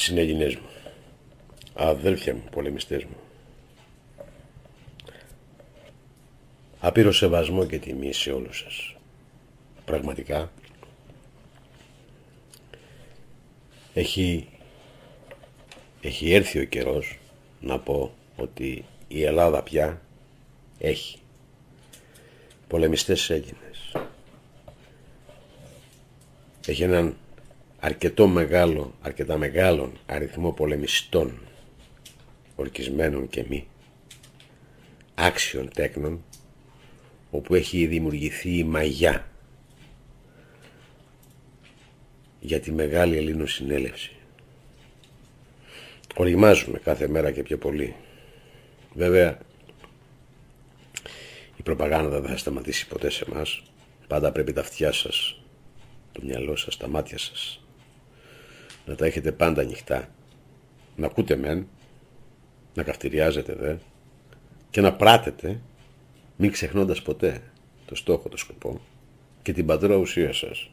συνέλληνες μου, αδέλφια μου, πολεμιστές μου, άπειρο σεβασμό και τιμή σε όλους σας. Πραγματικά έχει έρθει ο καιρός να πω ότι η Ελλάδα πια έχει πολεμιστές Έλληνες. Έχει έναν αρκετά μεγάλο αριθμό πολεμιστών, ορκισμένων και μη, άξιων τέκνων, όπου έχει δημιουργηθεί η μαγιά για τη μεγάλη Ελληνοσυνέλευση. Οριμάζουμε κάθε μέρα και πιο πολύ. Βέβαια, η προπαγάνδα δεν θα σταματήσει ποτέ σε εμάς. Πάντα πρέπει τα αυτιά σας, το μυαλό σας, τα μάτια σας να τα έχετε πάντα ανοιχτά. Να ακούτε μεν, να καυτηριάζετε δε και να πράτετε, μην ξεχνώντας ποτέ το στόχο, το σκοπό και την πατρό ουσία σας.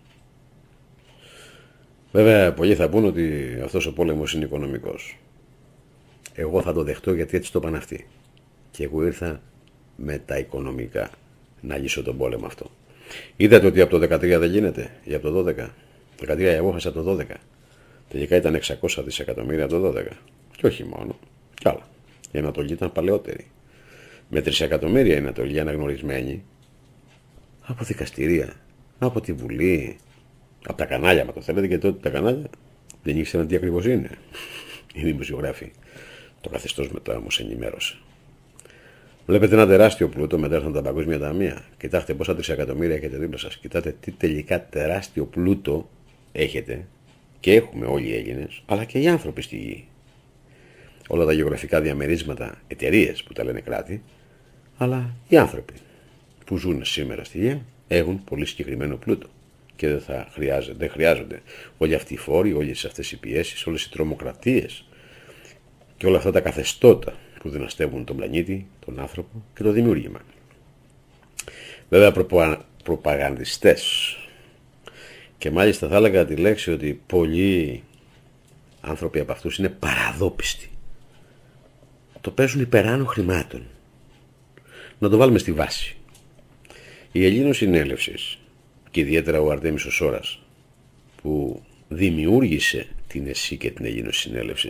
Βέβαια, πολλοί θα πούν ότι αυτός ο πόλεμος είναι οικονομικός. Εγώ θα το δεχτώ, γιατί έτσι το είπαν αυτοί. Και εγώ ήρθα με τα οικονομικά να λύσω τον πόλεμο αυτό. Είδατε ότι από το 13 δεν γίνεται, ή από το 12. 13 εγώ χάσα το 12. Τελικά ήταν 600 δισεκατομμύρια το 12. Και όχι μόνο. Κι άλλα. Η Ανατολή ήταν παλαιότερη. Με 3 εκατομμύρια η Ανατολή αναγνωρισμένη από δικαστηρία, από τη Βουλή, από τα κανάλια, μα το θέλετε, και τότε τα κανάλια δεν ήξεραν τι ακριβώς είναι. Οι δημοσιογράφοι. Το καθεστώς μετά όμως ενημέρωσε. Βλέπετε ένα τεράστιο πλούτο, μετά έρθαν τα παγκόσμια ταμεία. Κοιτάξτε πόσα 3 εκατομμύρια έχετε δίπλα σας. Κοιτάτε τι τελικά τεράστιο πλούτο έχετε και έχουμε όλοι οι Έλληνες, αλλά και οι άνθρωποι στη γη. Όλα τα γεωγραφικά διαμερίσματα, εταιρείες που τα λένε κράτη, αλλά οι άνθρωποι που ζουν σήμερα στη γη έχουν πολύ συγκεκριμένο πλούτο. Και δεν χρειάζονται όλοι αυτοί οι φόροι, όλες αυτές οι πιέσεις, όλες οι τρομοκρατίες και όλα αυτά τα καθεστώτα που δυναστεύουν τον πλανήτη, τον άνθρωπο και το δημιούργημα. Βέβαια, προπαγανδιστές, και μάλιστα θα έλεγα τη λέξη ότι πολλοί άνθρωποι από αυτούς είναι παραδόπιστοι. Το παίζουν υπεράνω χρημάτων. Να το βάλουμε στη βάση. Η Ελληνοσυνέλευση, και ιδιαίτερα ο Αρτέμις ο Σόρας, που δημιούργησε την ΕΣΥ και την Ελληνοσυνέλευση,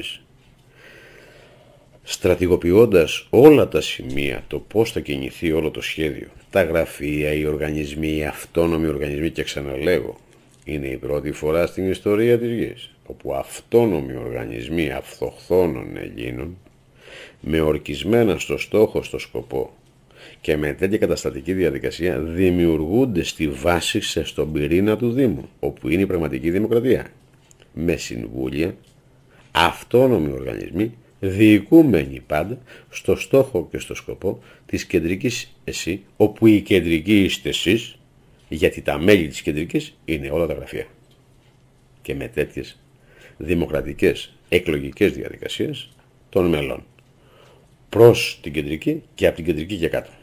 στρατηγοποιώντας όλα τα σημεία, το πώς θα κινηθεί όλο το σχέδιο, τα γραφεία, οι οργανισμοί, οι αυτόνομοι οργανισμοί, και ξαναλέγω, είναι η πρώτη φορά στην ιστορία της γης όπου αυτόνομοι οργανισμοί αυτοχθόνων Ελλήνων, με ορκισμένα στο στόχο, στο σκοπό και με τέτοια καταστατική διαδικασία, δημιουργούνται στη βάση, στον πυρήνα του Δήμου, όπου είναι η πραγματική δημοκρατία, με συμβούλια, αυτόνομοι οργανισμοί, διοικούμενοι πάντα στο στόχο και στο σκοπό της κεντρικής ΕΣΥ, όπου η κεντρική είστε εσείς, γιατί τα μέλη της κεντρικής είναι όλα τα γραφεία. Και με τέτοιες δημοκρατικές εκλογικές διαδικασίες των μελών προς την κεντρική και από την κεντρική και κάτω.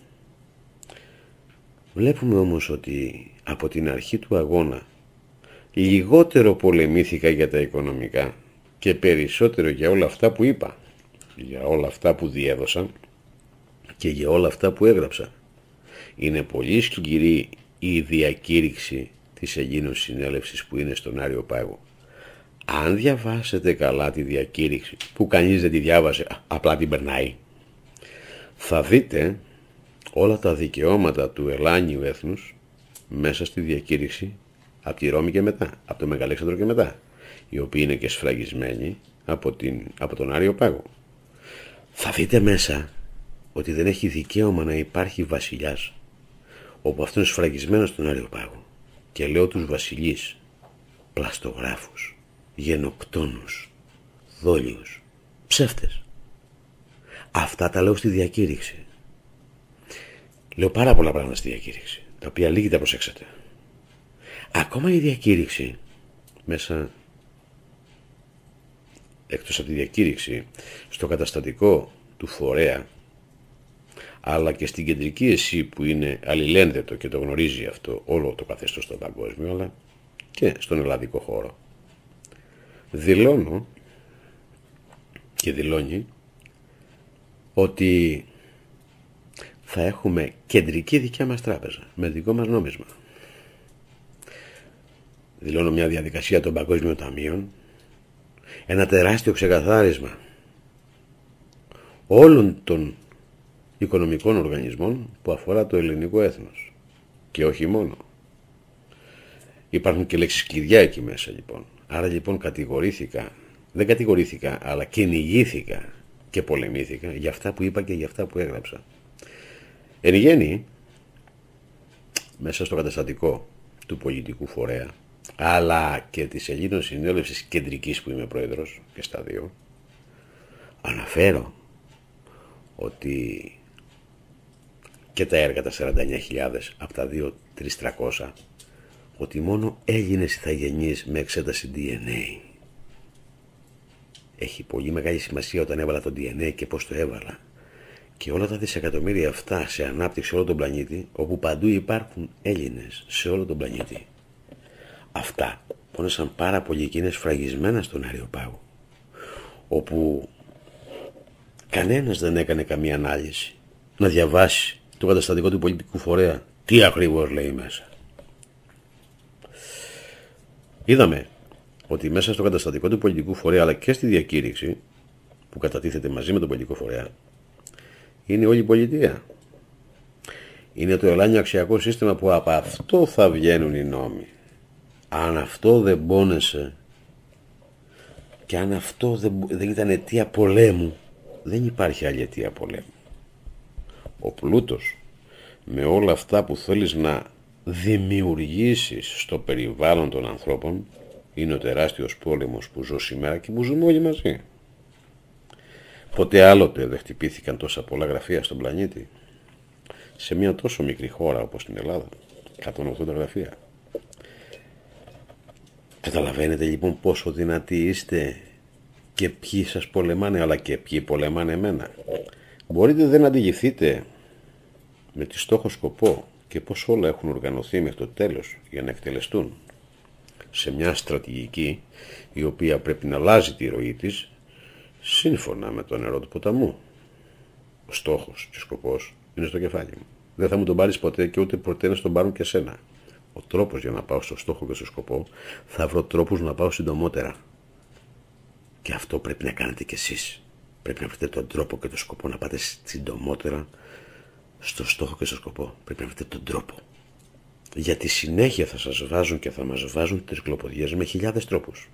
Βλέπουμε όμως ότι από την αρχή του αγώνα λιγότερο πολεμήθηκα για τα οικονομικά και περισσότερο για όλα αυτά που είπα, για όλα αυτά που διέδωσαν και για όλα αυτά που έγραψα. Είναι πολύ σκληρή η διακήρυξη της Ελληνοσυνέλευσης που είναι στον Άριο Πάγο. Αν διαβάσετε καλά τη διακήρυξη, που κανείς δεν τη διάβασε, απλά την περνάει, θα δείτε όλα τα δικαιώματα του ελάνιου έθνους μέσα στη διακήρυξη από τη Ρώμη και μετά, από το Μεγαλέξανδρο και μετά, οι οποίοι είναι και σφραγισμένοι από τον Άριο Πάγο. Θα δείτε μέσα ότι δεν έχει δικαίωμα να υπάρχει βασιλιάς, όπου αυτό είναι σφραγισμένο στον Άριο Πάγο. Και λέω τους βασιλείς, πλαστογράφους, γενοκτόνους, δόλιους, ψεύτες. Αυτά τα λέω στη διακήρυξη. Λέω πάρα πολλά πράγματα στη διακήρυξη, τα οποία λίγοι τα προσέξατε. Ακόμα η διακήρυξη μέσα, εκτός από τη διακήρυξη, στο καταστατικό του φορέα, αλλά και στην κεντρική ΕΣΥ που είναι αλληλένδετο και το γνωρίζει αυτό όλο το καθεστώς στο παγκόσμιο, αλλά και στον ελλαδικό χώρο, δηλώνω και δηλώνει ότι θα έχουμε κεντρική δικιά μας τράπεζα με δικό μας νόμισμα. Δηλώνω μια διαδικασία των παγκόσμιων ταμείων, ένα τεράστιο ξεκαθάρισμα όλων των οικονομικών οργανισμών που αφορά το ελληνικό έθνος. Και όχι μόνο. Υπάρχουν και λέξεις κλειδιά εκεί μέσα λοιπόν. Άρα λοιπόν δεν κατηγορήθηκα, αλλά κυνηγήθηκα και πολεμήθηκα για αυτά που είπα και για αυτά που έγραψα. Εν γέννη, μέσα στο καταστατικό του πολιτικού φορέα, αλλά και της Ελλήνων Συνέλευσης Κεντρικής που είμαι πρόεδρος και στα δύο, αναφέρω ότι και τα έργα τα 49.000 από τα 2.300, ότι μόνο Έλληνες ηθαγενείς με εξέταση DNA. Έχει πολύ μεγάλη σημασία όταν έβαλα το DNA και πώς το έβαλα. Και όλα τα δισεκατομμύρια αυτά σε ανάπτυξη όλο τον πλανήτη, όπου παντού υπάρχουν Έλληνες σε όλο τον πλανήτη. Αυτά πόνεσαν πάρα πολύ και είναι σφραγισμένα στον Αριοπάγο, όπου κανένας δεν έκανε καμία ανάλυση να διαβάσει το καταστατικό του πολιτικού φορέα τι ακριβώς λέει μέσα. Είδαμε ότι μέσα στο καταστατικό του πολιτικού φορέα, αλλά και στη διακήρυξη που κατατίθεται μαζί με τον πολιτικό φορέα, είναι όλη η πολιτεία. Είναι το ελάνιο αξιακό σύστημα που από αυτό θα βγαίνουν οι νόμοι. Αν αυτό δεν πόνεσε και αν αυτό δεν ήταν αιτία πολέμου, δεν υπάρχει άλλη αιτία πολέμου. Ο πλούτος με όλα αυτά που θέλεις να δημιουργήσεις στο περιβάλλον των ανθρώπων είναι ο τεράστιος πόλεμος που ζω σήμερα και που ζούμε όλοι μαζί. Ποτέ άλλοτε δεν χτυπήθηκαν τόσα πολλά γραφεία στον πλανήτη σε μια τόσο μικρή χώρα όπως την Ελλάδα, 180 γραφεία. Καταλαβαίνετε λοιπόν πόσο δυνατοί είστε και ποιοι σας πολεμάνε, αλλά και ποιοι πολεμάνε εμένα. Μπορείτε δεν να αντιληφθείτε με τι στόχο σκοπό και πως όλα έχουν οργανωθεί μέχρι το τέλος για να εκτελεστούν σε μια στρατηγική η οποία πρέπει να αλλάζει τη ροή της σύμφωνα με το νερό του ποταμού. Ο στόχος και ο σκοπός είναι στο κεφάλι μου. Δεν θα μου τον πάρεις ποτέ και ούτε ποτέ να στον πάρουν και σένα. Ο τρόπος για να πάω στο στόχο και στο σκοπό, θα βρω τρόπους να πάω συντομότερα. Και αυτό πρέπει να κάνετε κι εσείς. Πρέπει να βρείτε τον τρόπο και τον σκοπό να πάτε συντομότερα στο στόχο και στο σκοπό. Πρέπει να βρείτε τον τρόπο. Γιατί συνέχεια θα σας βάζουν και θα μας βάζουν τρικλοποδιές με χιλιάδες τρόπους.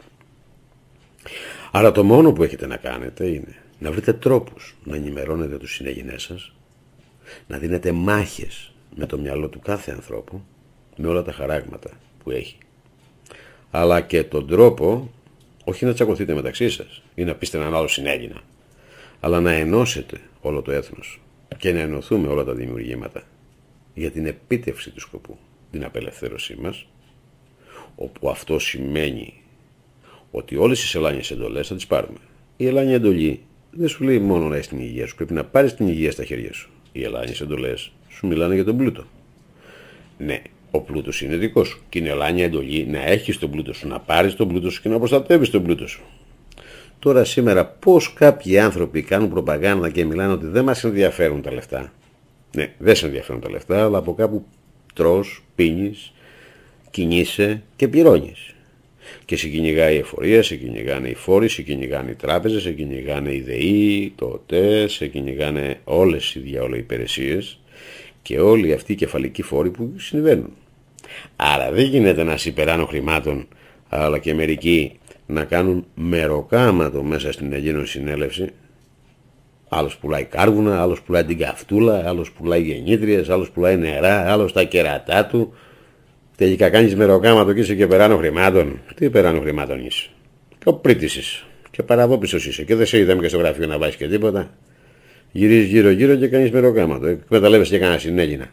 Άρα το μόνο που έχετε να κάνετε είναι να βρείτε τρόπους να ενημερώνετε τους συνεγενές σας, να δίνετε μάχες με το μυαλό του κάθε ανθρώπου, με όλα τα χαράγματα που έχει. Αλλά και τον τρόπο, όχι να τσακωθείτε μεταξύ σας ή να πείστε έναν άλλο συνέλληνα, αλλά να ενώσετε όλο το έθνος και να ενωθούμε όλα τα δημιουργήματα για την επίτευξη του σκοπού, την απελευθέρωσή μας, όπου αυτό σημαίνει ότι όλες τις ελάνιες εντολές θα τις πάρουμε. Η ελάνια εντολή δεν σου λέει μόνο να είσαι στην υγεία σου, πρέπει να πάρεις την υγεία στα χέρια σου. Οι ελάνιες εντολές σου μιλάνε για τον πλούτο. Ναι, ο πλούτος είναι δικός σου και είναι ελάνια εντολή να έχεις τον πλούτο σου, να πάρεις τον πλούτο σου και να προστατεύεις τον πλούτο σου. Τώρα σήμερα πώς κάποιοι άνθρωποι κάνουν προπαγάνδα και μιλάνε ότι δεν μας ενδιαφέρουν τα λεφτά. Ναι, δεν σε ενδιαφέρουν τα λεφτά, αλλά από κάπου τρως, πίνεις, κινείσαι και πληρώνεις. Και σε κυνηγάει η εφορία, σε κυνηγάνε οι φόροι, σε κυνηγάνε οι τράπεζες, σε κυνηγάνε οι ΔΕΗ, το ΟΤΕ, σε κυνηγάνε όλες οι διάολο υπηρεσίες και όλοι αυτοί οι κεφαλικοί φόροι που συμβαίνουν. Άρα δεν γίνεται να υπεράνω χρημάτων, αλλά και μερικοί να κάνουν μεροκάματο μέσα στην Ελλήνων Συνέλευση. Άλλος πουλάει κάρβουνα, άλλος πουλάει την καυτούλα, άλλος πουλάει γεννήτριες, άλλος πουλάει νερά, άλλος τα κερατά του. Τελικά κάνεις μεροκάματο και είσαι και περάνω χρημάτων. Τι περάνω χρημάτων είσαι? Και ο πρίτης είσαι. Και παραδόπιστος είσαι. Και δεν σε είδαμε και στο γραφείο να βάζεις και τίποτα. Γυρίζεις γύρω-γύρω και κάνεις μεροκάματο. Εκμεταλλεύεσαι και κανένα συνέλληνα.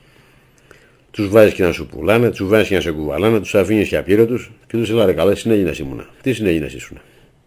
Τους βάζεις και να σου πουλάνε, τους βάζεις και να σε κουβαλάνε, τους αφήνεις και απλήρωτους και τους λένε καλά, συνέλληνας ήμουνα. Τι συνέλληνας ήσουν?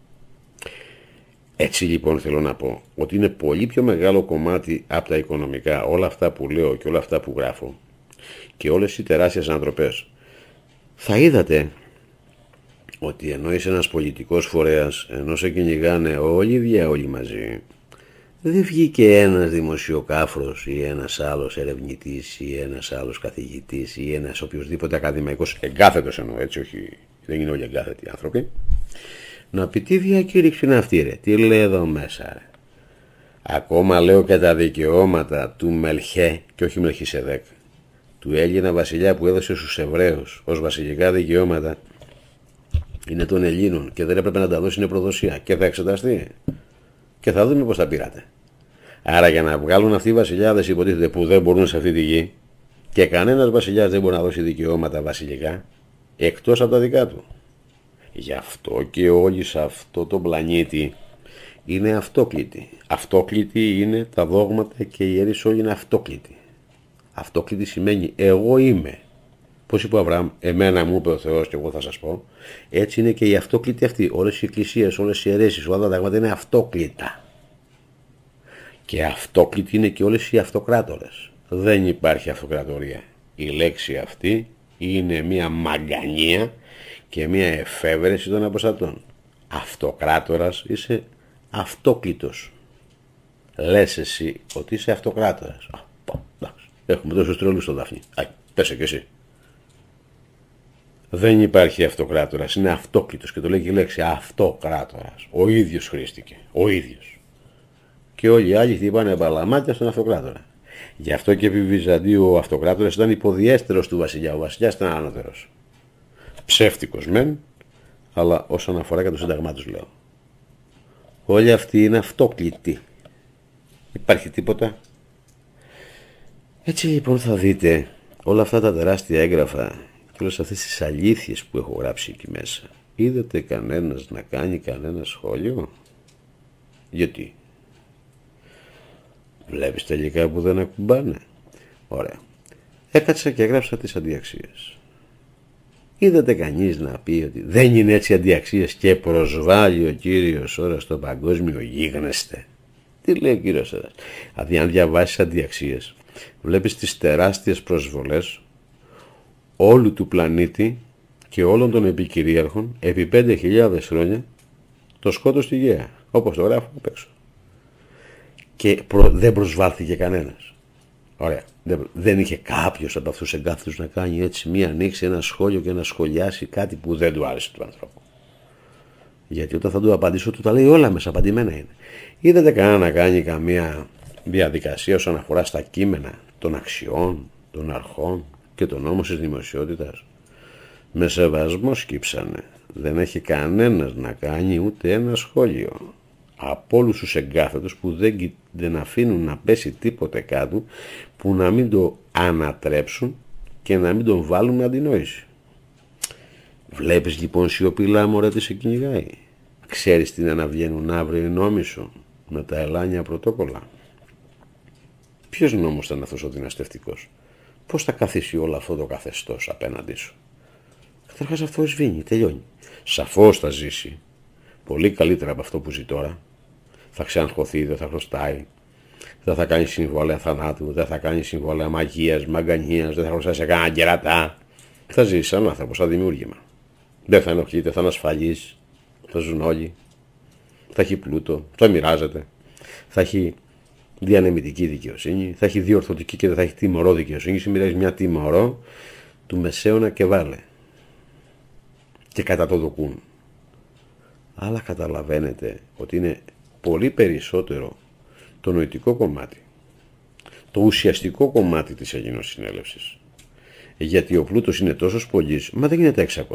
Έτσι λοιπόν θέλω να πω ότι είναι πολύ πιο μεγάλο κομμάτι από τα οικονομικά όλα αυτά που λέω και όλα αυτά που γράφω και όλες οι τεράστιες ανατροπές. Θα είδατε ότι ενώ είσαι ένας πολιτικός φορέας, ενώ σε κυνηγάνε όλοι μαζί, δεν βγήκε ένας δημοσιοκάφρος ή ένας άλλος ερευνητής ή ένας άλλος καθηγητής ή ένας οποιοσδήποτε ακαδημαϊκός, εγκάθετος εννοώ, έτσι, όχι, δεν είναι όλοι εγκάθετοι άνθρωποι, να πει τι διακήρυξη είναι αυτή, ρε, τι λέει εδώ μέσα, ρε. Ακόμα λέω και τα δικαιώματα του Μελχέ και όχι Μελχισεδέκ, του Έλληνα βασιλιά που έδωσε στους Εβραίους ως βασιλικά δικαιώματα, είναι των Ελλήνων και δεν έπρεπε να τα δώσει, είναι προδοσία και θα εξεταστεί και θα δούμε πως τα πήρατε. Άρα για να βγάλουν αυτοί οι βασιλιάδες, υποτίθεται, που δεν μπορούν σε αυτή τη γη, και κανένας βασιλιάς δεν μπορεί να δώσει δικαιώματα βασιλικά εκτός από τα δικά του. Γι' αυτό και όλοι σε αυτό το πλανήτη είναι αυτόκλητοι. Αυτόκλητοι είναι τα δόγματα και οι ιερείς όλοι είναι αυτόκλητοι. Αυτόκλητη σημαίνει εγώ είμαι. Πώς είπε ο Αβραάμ, εμένα μου είπε ο Θεός και εγώ θα σας πω. Έτσι είναι και οι αυτόκλητοι αυτοί. Όλες οι εκκλησίες, όλες οι αιρέσεις, όλα τα πράγματα είναι αυτόκλητα. Και αυτόκλητοι είναι και όλες οι αυτοκράτορες. Δεν υπάρχει αυτοκρατορία. Η λέξη αυτή είναι μια μαγκανία και μια εφεύρεση των αποστατών. Αυτοκράτορας είσαι αυτόκλητος. Λες εσύ ότι είσαι αυτοκράτορας. Έχουμε τόσους τρελούς στο Δάφνη. Πέσε κι εσύ. Δεν υπάρχει αυτοκράτορας, είναι αυτόκλητος και το λέει και η λέξη αυτοκράτορας. Ο ίδιος χρήστηκε, ο ίδιος. Και όλοι οι άλλοι χτυπάνε μπαλαμάκια στον αυτοκράτορα. Γι' αυτό και επί Βυζαντίου ο αυτοκράτορας ήταν υποδιέστερος του βασιλιά, ο βασιλιάς ήταν ανώτερος. Ψεύτικος μεν, αλλά όσον αφορά και το σύνταγμά τους λέω. Όλοι αυτοί είναι αυτόκλητοι. Υπάρχει τίποτα. Έτσι λοιπόν θα δείτε όλα αυτά τα τεράστια έγγραφα και όλες αυτές τις αλήθειες που έχω γράψει εκεί μέσα. Είδατε κανένας να κάνει κανένα σχόλιο? Γιατί? Βλέπεις τελικά που δεν ακουμπάνε? Ωραία. Έκατσα και έγραψα τις αντιαξίες. Είδατε κανείς να πει ότι δεν είναι έτσι αντιαξίες και προσβάλλει ο κύριος ώρα στο παγκόσμιο γίγνεσθε? Τι λέει ο κύριος Έρας? Δηλαδή αν διαβάσεις αντιαξίες βλέπεις τις τεράστιες προσβολές όλου του πλανήτη και όλων των επικυρίαρχων επί 5.000 χρόνια το σκότος στη γέα, όπως το γράφω απ' έξω. Και δεν προσβάλθηκε κανένας. Ωραία. Δεν είχε κάποιος από αυτούς εγκάθετους να κάνει έτσι μία ανοίξει ένα σχόλιο και να σχολιάσει κάτι που δεν του άρεσε του ανθρώπου. Γιατί όταν θα του απαντήσω του τα λέει όλα μέσα, απαντημένα είναι. Είδατε κανένα να κάνει καμία διαδικασία όσον αφορά στα κείμενα των αξιών, των αρχών και των νόμων της δημοσιότητας? Με σεβασμό σκύψανε. Δεν έχει κανένας να κάνει ούτε ένα σχόλιο. Από όλους τους εγκάθετους που δεν αφήνουν να πέσει τίποτε κάτω, που να μην το ανατρέψουν και να μην τον βάλουν με αντινόηση. Βλέπεις λοιπόν σιωπηλά μωρέ τι σε κυνηγάει? Ξέρεις τι να βγαίνουν αύριο οι νόμοι σου με τα ελάνια πρωτόκολλα? Ποιος νόμος ήταν αυτός ο δυναστευτικός? Πώς θα καθίσει όλο αυτό το καθεστώς απέναντί σου? Καταρχάς αυτό σβήνει, τελειώνει. Σαφώς θα ζήσει πολύ καλύτερα από αυτό που ζει τώρα. Θα ξαναχωθεί, δεν θα χρωστάει, δεν θα κάνει συμβόλαια θανάτου, δεν θα κάνει συμβόλαια μαγείας, μαγκανίας, δεν θα χρωστάει σε κανένα κερατά. Θα ζήσει σαν άνθρωπος, σαν δημιούργημα. Δεν θα ενοχλείται, θα είναι ασφαλής, θα ζουν όλοι, θα έχει πλούτο, θα μοιράζεται, θα έχει διανεμητική δικαιοσύνη, θα έχει διορθωτική και δεν θα έχει τιμωρό δικαιοσύνη. Συμμοιράζει μια τιμωρό του μεσαίωνα και βάλε. Και κατά το δοκούν. Αλλά καταλαβαίνετε ότι είναι πολύ περισσότερο το νοητικό κομμάτι, το ουσιαστικό κομμάτι της Ελληνικής Συνέλευσης. Γιατί ο πλούτος είναι τόσος πολύς, μα δεν γίνεται 600.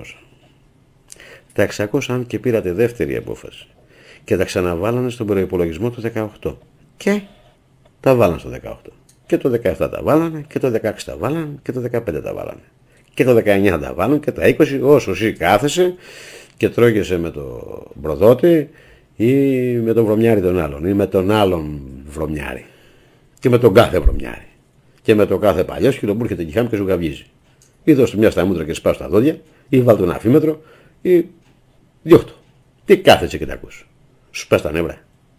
Τα 600 αν και πήρατε δεύτερη απόφαση και τα ξαναβάλανε στον προϋπολογισμό του 18 και τα βάλανε στο 18 και το 17 τα βάλανε και το 16 τα βάλανε και το 15 τα βάλανε και το 19 τα βάλανε και τα 20 όσο εσύ κάθεσαι και τρώγεσαι με το προδότη ή με τον βρωμιάρη τον άλλον ή με τον άλλον βρωμιάρη και με τον κάθε βρωμιάρη και με τον κάθε παλιός και τον που έρχεται και σου καυγίζει. Ή δώσ' του μια στα μούτρα και σπάς τα δόντια ή βάλ' του ένα αφήμετρο ή διώχτω. Τι κάθεσαι και τα ακούς? Σου σπάς τα νεύρα.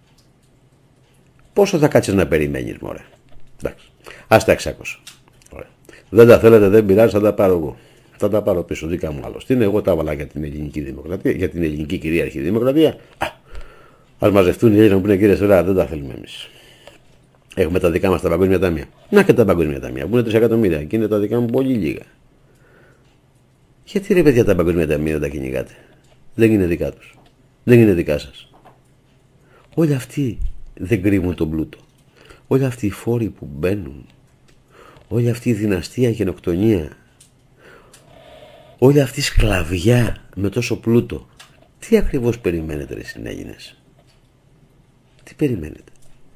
Πόσο θα κάτσεις να περιμένεις μωρέ? Εντάξει. Ας τα 600. Ωραία. Δεν τα θέλετε, δεν πειράζει, θα τα πάρω εγώ. θα τα πάρω πίσω δικά μου άλλωστε. Εγώ τα έβαλα για την ελληνική δημοκρατία, για την ελληνική κυρίαρχη δημοκρατία. Ας μαζευτούν οι Έλληνες που είναι κύριε Σωρά, δεν τα θέλουμε εμείς. Έχουμε τα δικά μας τα παγκόσμια ταμεία. Να και τα παγκόσμια ταμεία που είναι 3 εκατομμύρια και είναι τα δικά μου πολύ λίγα. Γιατί ρε παιδιά τα παγκόσμια ταμεία δεν τα κυνηγάτε? Δεν είναι δικά τους. Δεν είναι δικά σας. Όλοι αυτοί δεν κρύβουν τον πλούτο. Όλοι αυτοί οι φόροι που μπαίνουν. Όλη αυτή η δυναστεία γενοκτονία. Όλη αυτή η σκλαβιά με τόσο πλούτο. Τι ακριβώς περιμένετε ρε συνέγινες? Τι περιμένετε?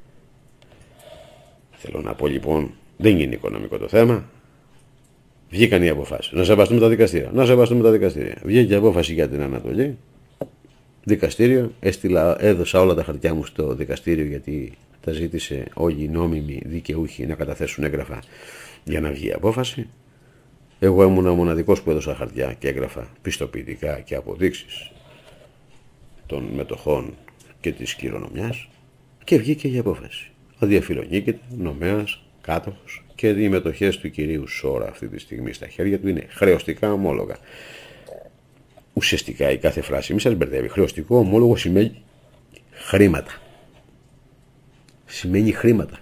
Θέλω να πω λοιπόν, δεν είναι οικονομικό το θέμα. Βγήκαν οι αποφάσεις. Να σεβαστούμε τα δικαστήρια. Να σεβαστούμε τα δικαστήρια. Βγήκε η απόφαση για την Ανατολή. Δικαστήριο. Έδωσα όλα τα χαρτιά μου στο δικαστήριο γιατί τα ζήτησε όλοι οι νόμιμοι δικαιούχοι να καταθέσουν έγγραφα για να βγει η απόφαση. Εγώ ήμουν ο μοναδικός που έδωσα χαρτιά και έγγραφα πιστοποιητικά και αποδείξεις των μετοχών και της κληρονομιάς και βγήκε η απόφαση. Αδιαφιλονίκητα, νομέας, κάτοχος και οι μετοχές του κυρίου Σόρα αυτή τη στιγμή στα χέρια του είναι χρεωστικά ομόλογα. Ουσιαστικά η κάθε φράση μη σας μπερδεύει. Χρεωστικό ομόλογο σημαίνει χρήματα. Σημαίνει χρήματα.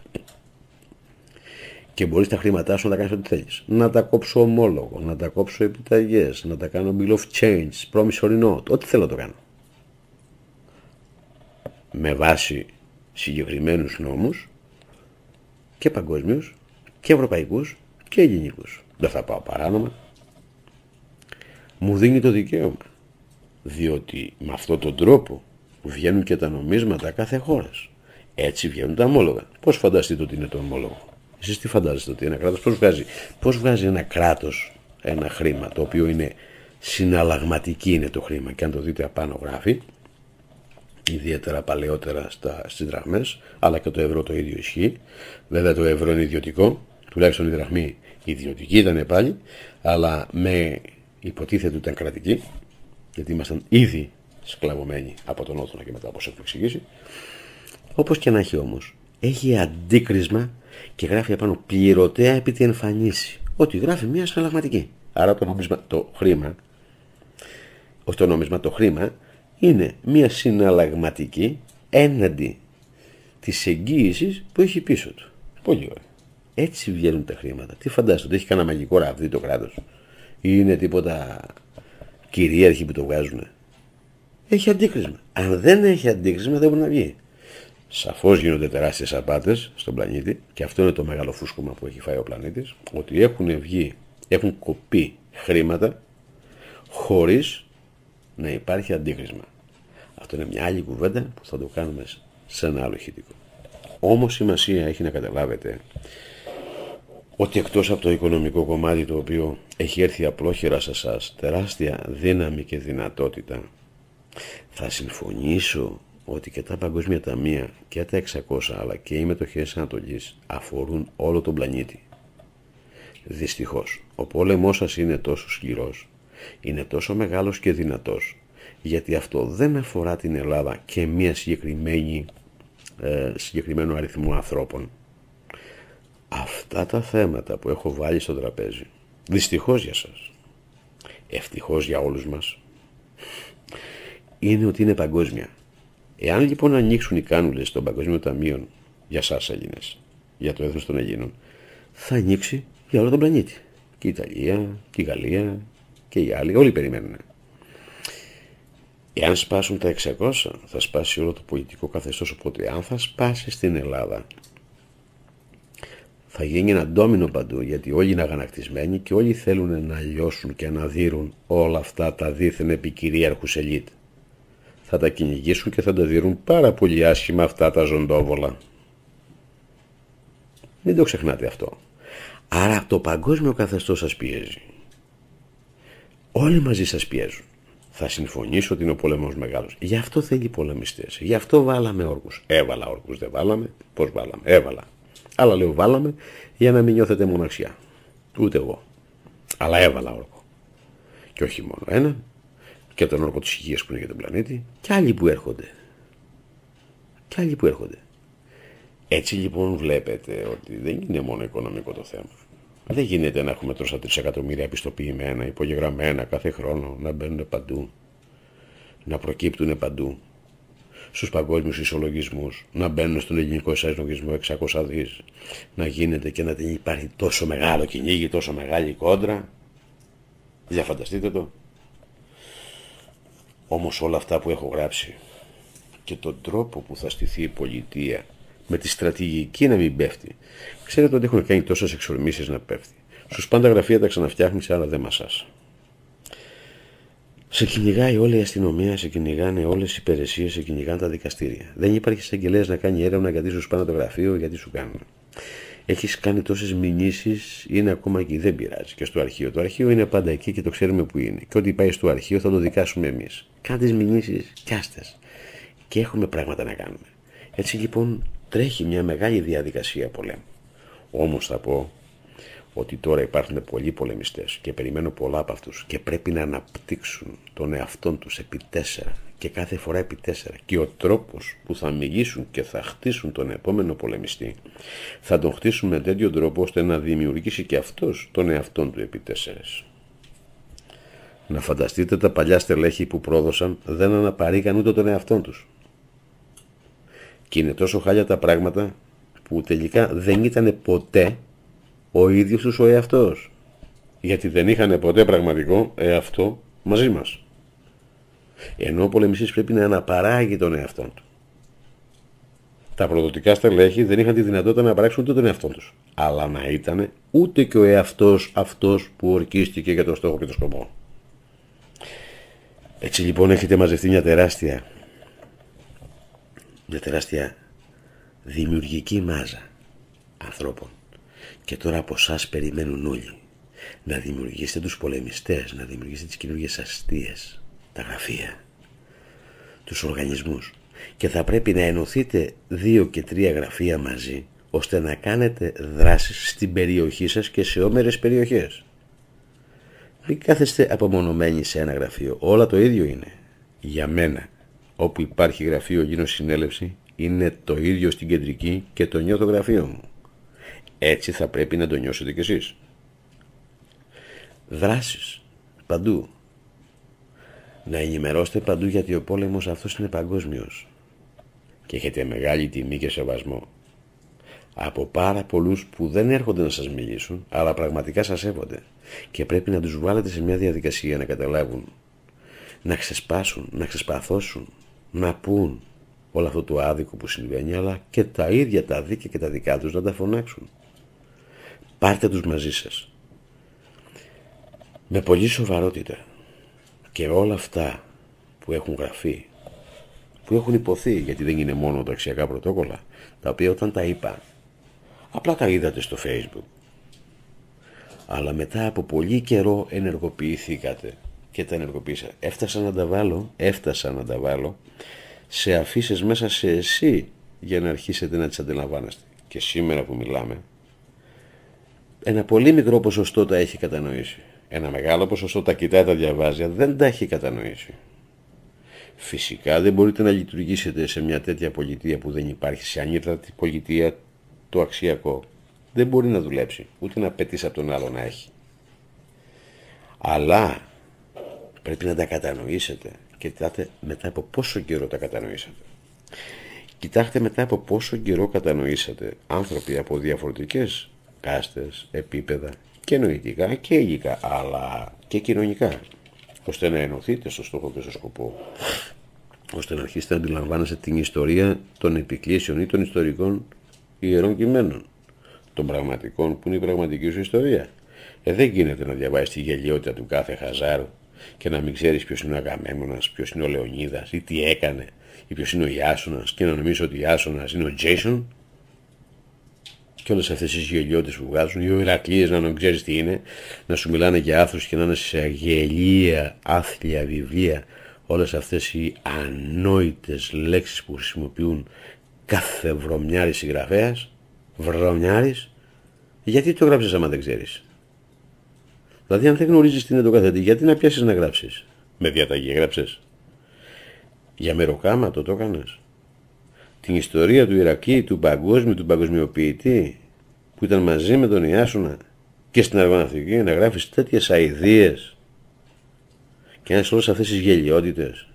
Και μπορείς τα χρήματά σου να τα κάνεις ό,τι θέλεις. Να τα κόψω ομόλογο, να τα κόψω επιταγές, να τα κάνω bill of change, promissory note, ό,τι θέλω το κάνω. Με βάση συγκεκριμένους νόμους και παγκόσμιους και ευρωπαϊκούς και ελληνικούς. Δεν θα πάω παράνομα. Μου δίνει το δικαίωμα. Διότι με αυτόν τον τρόπο βγαίνουν και τα νομίσματα κάθε χώρας. Έτσι βγαίνουν τα ομόλογα. Πώς φανταστείτε ότι είναι το ομόλογο? Εσείς τι φαντάζεστε ότι ένα κράτος πώς βγάζει ένα κράτος ένα χρήμα το οποίο είναι συναλλαγματική είναι το χρήμα και αν το δείτε απάνω γράφει ιδιαίτερα παλαιότερα στις δραχμές αλλά και το ευρώ το ίδιο ισχύει. Βέβαια το ευρώ είναι ιδιωτικό, τουλάχιστον η δραχμή ιδιωτική ήταν πάλι, αλλά με υποτίθεται ότι ήταν κρατική γιατί ήμασταν ήδη σκλαβωμένοι από τον Όθωνα και μετά όπως έχω εξηγήσει. Όπως και να έχει όμως έχει αντίκρισμα και γράφει απάνω πληρωτέα επί τη εμφανίση. Ότι γράφει μια συναλλαγματική. Άρα το νόμισμα, το χρήμα, όχι το νόμισμα, το χρήμα είναι μια συναλλαγματική έναντι της εγγύησης που έχει πίσω του. Πολύ ωραία. Έτσι βγαίνουν τα χρήματα. Τι φαντάζεσαι, ότι έχει κανένα μαγικό ραβδί το κράτος ή είναι τίποτα κυρίαρχοι που το βγάζουν? Έχει αντίκρισμα. Αν δεν έχει αντίκρισμα δεν μπορεί να βγει. Σαφώς γίνονται τεράστιες απάτες στον πλανήτη και αυτό είναι το μεγάλο φούσκωμα που έχει φάει ο πλανήτης, ότι έχουν κοπεί χρήματα χωρίς να υπάρχει αντίκρισμα. Αυτό είναι μια άλλη κουβέντα που θα το κάνουμε σε ένα άλλο ηχητικό. Όμως σημασία έχει να καταλάβετε ότι εκτός από το οικονομικό κομμάτι το οποίο έχει έρθει απλόχερα σε εσάς τεράστια δύναμη και δυνατότητα, θα συμφωνήσω ότι και τα παγκόσμια ταμεία και τα 600 αλλά και οι μετοχές Ανατολής αφορούν όλο τον πλανήτη. Δυστυχώς, ο πόλεμός σας είναι τόσο σκληρός, είναι τόσο μεγάλος και δυνατός, γιατί αυτό δεν αφορά την Ελλάδα και μια συγκεκριμένο αριθμό ανθρώπων. Αυτά τα θέματα που έχω βάλει στο τραπέζι, δυστυχώς για σας, ευτυχώς για όλους μας, είναι ότι είναι παγκόσμια. Εάν λοιπόν ανοίξουν οι κάνουλες των παγκοσμίων ταμείων για σας Έλληνες, για το έθνος των Ελλήνων, θα ανοίξει για όλο τον πλανήτη. Και η Ιταλία, και η Γαλλία και οι άλλοι, όλοι περιμένουν. Εάν σπάσουν τα 600, θα σπάσει όλο το πολιτικό καθεστώς, οπότε αν θα σπάσει στην Ελλάδα, θα γίνει ένα ντόμινο παντού, γιατί όλοι είναι αγανακτισμένοι και όλοι θέλουν να λιώσουν και να δείρουν όλα αυτά τα δίθεν επικυρίαρχους ελίτ. Θα τα κυνηγήσουν και θα τα δειρούν πάρα πολύ άσχημα αυτά τα ζωντόβολα. Μην το ξεχνάτε αυτό. Άρα το παγκόσμιο καθεστώς σας πιέζει. Όλοι μαζί σας πιέζουν. Θα συμφωνήσω ότι είναι ο πόλεμος μεγάλος. Γι' αυτό θέλει πολεμιστές. Γι' αυτό βάλαμε όρκους. Έβαλα όρκους, δεν βάλαμε. Πώς βάλαμε? Έβαλα. Αλλά λέω βάλαμε για να μην νιώθετε μοναξιά. Ούτε εγώ. Αλλά έβαλα όρκο. Και όχι μόνο ένα. Και τον όρκο της υγείας που είναι για τον πλανήτη. Και άλλοι που έρχονται. Και άλλοι που έρχονται. Έτσι λοιπόν βλέπετε ότι δεν είναι μόνο οικονομικό το θέμα. Δεν γίνεται να έχουμε τόσα 3 εκατομμύρια επιστοποιημένα, υπογεγραμμένα κάθε χρόνο, να μπαίνουν παντού, να προκύπτουν παντού, στους παγκόσμιους ισολογισμούς, να μπαίνουν στον ελληνικό ισολογισμό 600 δις, να γίνεται και να υπάρχει τόσο μεγάλο κυνήγι, τόσο μεγάλη κόντρα. Διαφανταστείτε το. Όμως όλα αυτά που έχω γράψει και τον τρόπο που θα στηθεί η πολιτεία, με τη στρατηγική να μην πέφτει. Ξέρετε ότι έχουν κάνει τόσες εξορμήσεις να πέφτει. Στους πάντα γραφεία τα ξαναφτιάχνεις, αλλά δεν μασάς. Σε κυνηγάει όλη η αστυνομία, σε κυνηγάνε όλες οι υπηρεσίες, σε κυνηγάνε τα δικαστήρια. Δεν υπάρχει εισαγγελέας να κάνει έρευνα γιατί σου σπάνε το γραφείο, γιατί σου κάνουν. Έχεις κάνει τόσες μηνύσεις, είναι ακόμα εκεί, δεν πειράζει. Και στο αρχείο. Το αρχείο είναι πάντα εκεί και το ξέρουμε που είναι. Και ό,τι πάει στο αρχείο θα το δικάσουμε εμείς. Κάνε τις μηνύσεις κι άστες. Και έχουμε πράγματα να κάνουμε. Έτσι λοιπόν τρέχει μια μεγάλη διαδικασία πολέμου. Όμως θα πω ότι τώρα υπάρχουν πολλοί πολεμιστές και περιμένω πολλά από αυτούς και πρέπει να αναπτύξουν τον εαυτόν τους επί 4 και κάθε φορά επί 4 και ο τρόπος που θα μιλήσουν και θα χτίσουν τον επόμενο πολεμιστή θα τον χτίσουν με τέτοιο τρόπο ώστε να δημιουργήσει και αυτός τον εαυτόν του επί 4. Να φανταστείτε τα παλιά στελέχη που πρόδωσαν δεν αναπαρήγαν ούτε τον εαυτόν τους. Και είναι τόσο χάλια τα πράγματα που τελικά δεν ήταν ποτέ ο ίδιος τους ο εαυτός. Γιατί δεν είχαν ποτέ πραγματικό εαυτό μαζί μας. Ενώ ο πολεμιστής πρέπει να αναπαράγει τον εαυτόν του. Τα προδοτικά στελέχη δεν είχαν τη δυνατότητα να παράξουν ούτε τον εαυτό τους. Αλλά να ήταν ούτε και ο εαυτός αυτός που ορκίστηκε για τον στόχο και τον σκοπό. Έτσι λοιπόν έχετε μαζευτεί μια τεράστια δημιουργική μάζα ανθρώπων. Και τώρα από εσάς περιμένουν όλοι να δημιουργήσετε τους πολεμιστές, να δημιουργήσετε τις καινούργιες αστείες, τα γραφεία, τους οργανισμούς. Και θα πρέπει να ενωθείτε 2 και 3 γραφεία μαζί, ώστε να κάνετε δράσεις στην περιοχή σας και σε όμερες περιοχές. Μην κάθεστε απομονωμένοι σε ένα γραφείο, όλα το ίδιο είναι. Για μένα, όπου υπάρχει γραφείο γίνω συνέλευση, είναι το ίδιο στην κεντρική και το νιώθω γραφείο μου. Έτσι θα πρέπει να το νιώσετε κι εσείς. Δράσεις παντού. Να ενημερώσετε παντού γιατί ο πόλεμος αυτός είναι παγκόσμιος. Και έχετε μεγάλη τιμή και σεβασμό. Από πάρα πολλούς που δεν έρχονται να σας μιλήσουν, αλλά πραγματικά σας σέβονται. Και πρέπει να τους βάλετε σε μια διαδικασία να καταλάβουν, να ξεσπάσουν, να ξεσπαθώσουν, να πούν όλο αυτό το άδικο που συμβαίνει, αλλά και τα ίδια τα δίκαια και τα δικά τους να τα φωνάξουν. Πάρτε τους μαζί σας. Με πολλή σοβαρότητα. Και όλα αυτά που έχουν γραφεί, που έχουν υποθεί, γιατί δεν είναι μόνο τα αξιακά πρωτόκολλα, τα οποία όταν τα είπα, απλά τα είδατε στο Facebook. Αλλά μετά από πολύ καιρό ενεργοποιηθήκατε και τα ενεργοποίησα. Έφτασα να τα βάλω σε αφήσεις μέσα σε εσύ για να αρχίσετε να τις αντιλαμβάνεστε. Και σήμερα που μιλάμε, ένα πολύ μικρό ποσοστό τα έχει κατανοήσει. Ένα μεγάλο ποσοστό τα κοιτάει, τα διαβάζει, δεν τα έχει κατανοήσει. Φυσικά δεν μπορείτε να λειτουργήσετε σε μια τέτοια πολιτεία που δεν υπάρχει. Σε ανήρθατη πολιτεία το αξιακό δεν μπορεί να δουλέψει, ούτε να πετύσει από τον άλλο να έχει. Αλλά πρέπει να τα κατανοήσετε. Και κοιτάτε μετά από πόσο καιρό τα κατανοήσατε. Κοιτάξτε μετά από πόσο καιρό κατανοήσατε άνθρωποι από διαφορετικές κάστες, επίπεδα και νοητικά και υλικά, αλλά και κοινωνικά, ώστε να ενωθείτε στο στόχο και στο σκοπό, ώστε να αρχίσετε να αντιλαμβάνεστε την ιστορία των επικλήσεων ή των ιστορικών ιερών κειμένων, των πραγματικών που είναι η πραγματική σου ιστορία. Δεν γίνεται να διαβάζεις τη γελιότητα του κάθε χαζάρου και να μην ξέρεις ποιος είναι ο Αγαμέμνονας, ποιος είναι ο Λεωνίδας ή τι έκανε ή ποιος είναι ο Ιάσονας και να νομίζεις ότι ο Ιάσονας είναι ο Τζέισον και όλες αυτές τις γελιότητες που βγάζουν, οι Ηρακλείες να μην ξέρεις τι είναι, να σου μιλάνε για άθρους και να είναι σε γελία, άθλια βιβλία, όλες αυτές οι ανόητες λέξεις που χρησιμοποιούν κάθε βρωμιάρης συγγραφέας, βρωμιάρης, γιατί το γράψεις άμα δεν ξέρεις? Δηλαδή αν δεν γνωρίζεις τι είναι το καθετή, γιατί να πιάσεις να γράψεις? Με διαταγή έγραψες? Για μεροκάματο το έκανες? Την ιστορία του Ηρακλή, του παγκόσμιου, του παγκοσμιοποιητή που ήταν μαζί με τον Ιάσονα και στην αεροναυτική να γράφεις τέτοιες αηδίες και να έχεις όλες αυτές τις γελιότητες?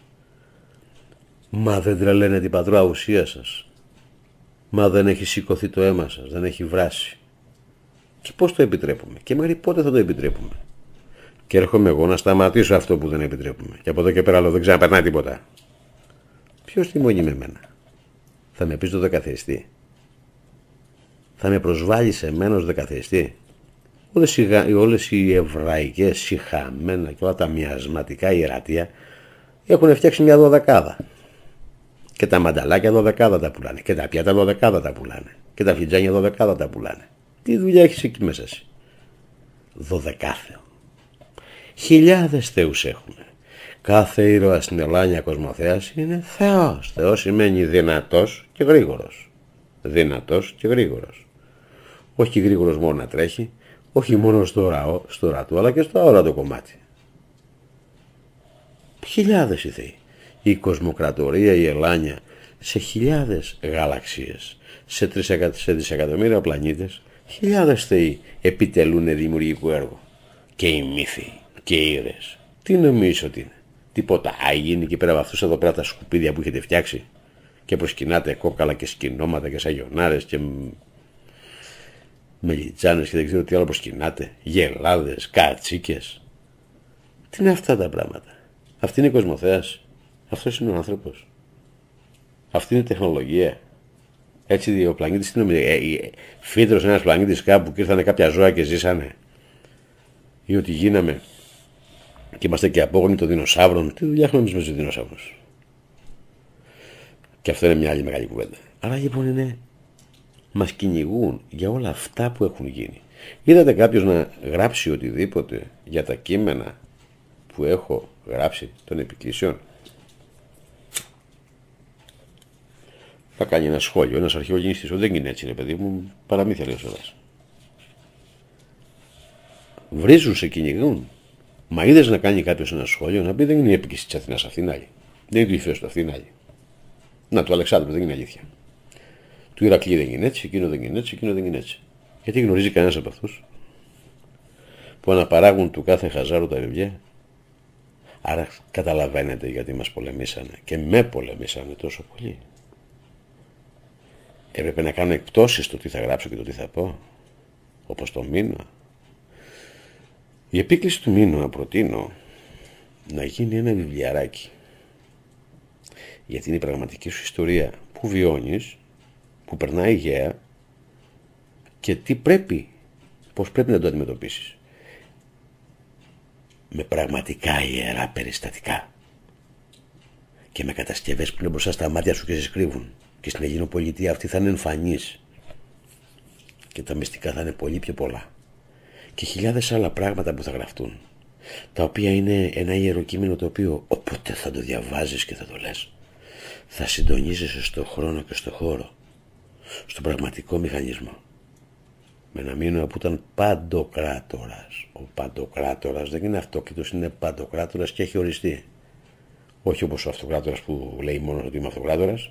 Μα δεν τρελαίνε την πατρόα ουσία σας? Μα δεν έχει σηκωθεί το αίμα σας? Δεν έχει βράσει? Και πώς το επιτρέπουμε? Και μέχρι πότε θα το επιτρέπουμε? Και έρχομαι εγώ να σταματήσω αυτό που δεν επιτρέπουμε. Και από εδώ και πέρα άλλο δεν ξαναπερνάει τίποτα. Ποιος τιμώνει με μένα? Θα με πεις το δεκαθεριστή? Θα με προσβάλλεις σε μένα ως δεκαθεριστή? Όλες οι εβραϊκές σιχαμένα και όλα τα μοιασματικά ιερατεία έχουν φτιάξει μια δωδεκάδα. Και τα μανταλάκια δωδεκάδα τα πουλάνε. Και τα πιάτα δωδεκάδα τα πουλάνε. Και τα φλιτζάνια δωδεκάδα τα πουλάνε. Τι δουλειά έχεις εκεί μέσα εσύ? Δωδεκάθεο. Χιλιάδες θεούς έχουν. Κάθε ήρωας στην Ελλάνια κοσμοθέας είναι Θεός. Θεός σημαίνει δυνατός και γρήγορος. Δυνατός και γρήγορος. Όχι γρήγορος μόνο να τρέχει, όχι μόνο στο ορατό, αλλά και στο αόρατο κομμάτι. Χιλιάδες οι θεοί. Η κοσμοκρατορία, η Ελλάνια, σε χιλιάδες γαλαξίες, σε δισεκατομμύρια πλανήτες, χιλιάδες θεοί επιτελούν δημιουργικό έργο. Και οι μύθοι και οι ήρωες. Τι νομίζεις ότι είναι? Τίποτα άγινοι εκεί πέρα από αυτούς εδώ πέρα τα σκουπίδια που έχετε φτιάξει και προσκυνάτε κόκαλα και σκηνώματα και σαγιονάρες και μελιτζάνες και δεν ξέρω τι άλλο προσκυνάτε, γελάδες, κατσίκες? Τι είναι αυτά τα πράγματα? Αυτή είναι η κοσμοθέαση? Αυτός είναι ο άνθρωπος? Αυτή είναι η τεχνολογία? Έτσι ο πλανήτης τι νομίζει? Φύτρωσε ένας πλανήτης κάπου και ήρθανε κάποια ζώα και ζήσανε? Ή ότι γίναμε και είμαστε και απόγονοι των δεινοσαύρων? Τι δουλειά έχουμε εμείς με τους δεινοσαύρους? Και αυτό είναι μια άλλη μεγάλη κουβέντα. Άρα λοιπόν είναι, μας κυνηγούν για όλα αυτά που έχουν γίνει. Είδατε κάποιος να γράψει οτιδήποτε για τα κείμενα που έχω γράψει των επικλήσεων? Θα κάνει ένα σχόλιο, ένας αρχαιογεννηστής. Δεν είναι έτσι ρε παιδί μου, παραμύθια λέει ο Σωράς. Βρίζουν, σε κυνηγούν. Μα είδες να κάνει κάποιος ένα σχόλιο να πει δεν είναι η επίκηση της Αθηνάς, αυτή είναι άλλη. Δεν είναι του Ιφαίστου του, αυτή είναι άλλη. Να, του Αλεξάνδρου δεν είναι αλήθεια. Του Ηρακλή δεν είναι έτσι, εκείνο δεν είναι έτσι, εκείνο δεν είναι έτσι. Γιατί γνωρίζει κανένας από αυτούς που αναπαράγουν του κάθε χαζάρου τα βιβλία? Άρα καταλαβαίνετε γιατί μας πολεμήσανε και με πολεμήσανε τόσο πολύ. Έπρεπε να κάνω εκπτώσεις στο τι θα γράψω και το τι θα πω, όπως το Μίνωα. Η επίκληση του Μίνωα προτείνω να γίνει ένα βιβλιαράκι, γιατί είναι η πραγματική σου ιστορία που βιώνεις, που περνάει γέα και τι πρέπει, πώς πρέπει να το αντιμετωπίσεις. Με πραγματικά ιερά περιστατικά και με κατασκευές που είναι μπροστά στα μάτια σου και σε κρύβουν. Και στην Ελληνοπολιτεία αυτή θα είναι εμφανής και τα μυστικά θα είναι πολύ πιο πολλά. Και χιλιάδες άλλα πράγματα που θα γραφτούν, τα οποία είναι ένα ιεροκείμενο το οποίο όποτε θα το διαβάζεις και θα το λες, θα συντονίζεσαι στο χρόνο και στο χώρο, στον πραγματικό μηχανισμό. Με ένα Μίνωα που ήταν παντοκράτορας. Ο παντοκράτορας δεν είναι αυτόκριτος, είναι παντοκράτορας και έχει οριστεί. Όχι όπως ο αυτοκράτορας που λέει μόνο ότι είμαι αυτοκράτορας.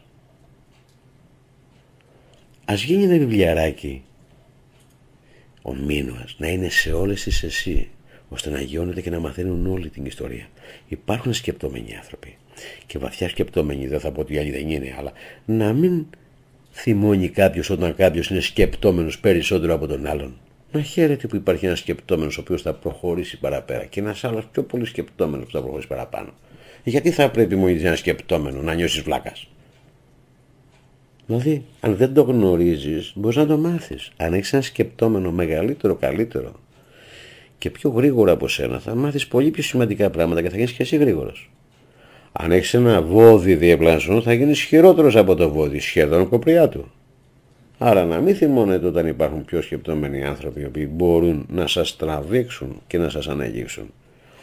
Ας γίνει ένα βιβλιαράκι ο Μίνωας, να είναι σε όλες τις εσύ, ώστε να γιώνεται και να μαθαίνουν όλη την ιστορία. Υπάρχουν σκεπτόμενοι άνθρωποι και βαθιά σκεπτόμενοι, δεν θα πω ότι οι άλλοι δεν είναι, αλλά να μην θυμώνει κάποιος όταν κάποιος είναι σκεπτόμενος περισσότερο από τον άλλον. Να χαίρεται που υπάρχει ένας σκεπτόμενος ο οποίος θα προχωρήσει παραπέρα και ένας άλλος πιο πολύ σκεπτόμενος που θα προχωρήσει παραπάνω. Γιατί θα πρέπει μόλις ένα σκεπτόμενο να νιώσεις βλάκας? Δηλαδή, αν δεν το γνωρίζεις, μπορείς να το μάθεις. Αν έχεις ένα σκεπτόμενο μεγαλύτερο, καλύτερο και πιο γρήγορα από σένα, θα μάθεις πολύ πιο σημαντικά πράγματα και θα γίνεις και εσύ γρήγορος. Αν έχεις ένα βόδι δίπλα σου, θα γίνεις χειρότερος από το βόδι, σχεδόν κοπριά του. Άρα να μην θυμώνετε όταν υπάρχουν πιο σκεπτόμενοι άνθρωποι οι οποίοι μπορούν να σας τραβήξουν και να σας αναγγίξουν.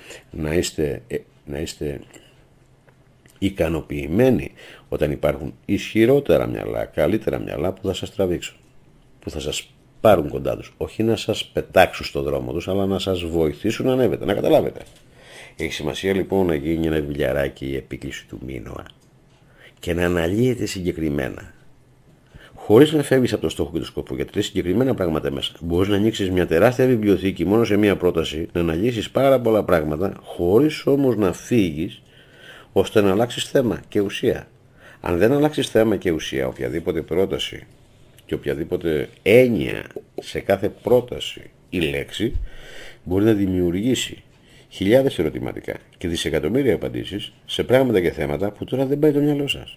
Να είστε ικανοποιημένοι όταν υπάρχουν ισχυρότερα μυαλά, καλύτερα μυαλά που θα σας τραβήξουν, που θα σας πάρουν κοντά τους. Όχι να σας πετάξουν στον δρόμο τους, αλλά να σας βοηθήσουν να ανέβετε, να καταλάβετε. Έχει σημασία λοιπόν να γίνει ένα βιβλιαράκι η επίκληση του Μίνωα και να αναλύεται συγκεκριμένα, χωρίς να φεύγεις από το στόχο και το σκοπό, γιατί λες συγκεκριμένα πράγματα μέσα. Μπορείς να ανοίξεις μια τεράστια βιβλιοθήκη μόνο σε μια πρόταση, να αναλύσεις πάρα πολλά πράγματα, χωρίς όμως να φύγεις ώστε να αλλάξεις θέμα και ουσία. Αν δεν αλλάξεις θέμα και ουσία, οποιαδήποτε πρόταση και οποιαδήποτε έννοια σε κάθε πρόταση ή λέξη μπορεί να δημιουργήσει χιλιάδες ερωτηματικά και δισεκατομμύρια απαντήσεις σε πράγματα και θέματα που τώρα δεν πάει το μυαλό σας.